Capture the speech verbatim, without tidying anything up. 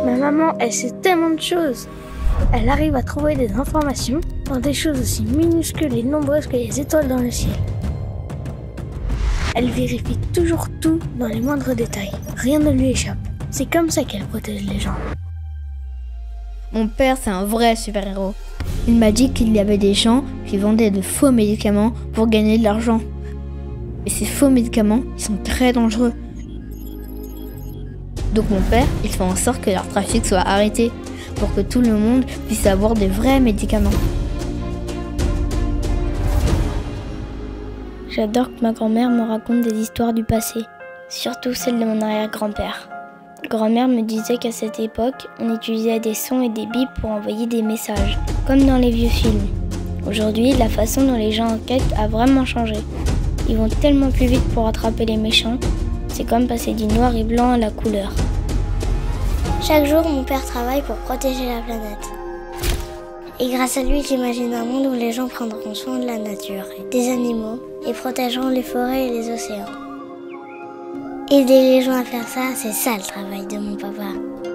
Ma maman, elle sait tellement de choses. Elle arrive à trouver des informations dans des choses aussi minuscules et nombreuses que les étoiles dans le ciel. Elle vérifie toujours tout dans les moindres détails. Rien ne lui échappe. C'est comme ça qu'elle protège les gens. Mon père, c'est un vrai super-héros. Il m'a dit qu'il y avait des gens qui vendaient de faux médicaments pour gagner de l'argent. Et ces faux médicaments, ils sont très dangereux. Donc mon père, il fait en sorte que leur trafic soit arrêté pour que tout le monde puisse avoir des vrais médicaments. J'adore que ma grand-mère me raconte des histoires du passé, surtout celles de mon arrière-grand-père. Grand-mère me disait qu'à cette époque, on utilisait des sons et des bips pour envoyer des messages, comme dans les vieux films. Aujourd'hui, la façon dont les gens enquêtent a vraiment changé. Ils vont tellement plus vite pour attraper les méchants, c'est comme passer du noir et blanc à la couleur. Chaque jour, mon père travaille pour protéger la planète. Et grâce à lui, j'imagine un monde où les gens prendront soin de la nature, des animaux, et protégeront les forêts et les océans. Aider les gens à faire ça, c'est ça le travail de mon papa.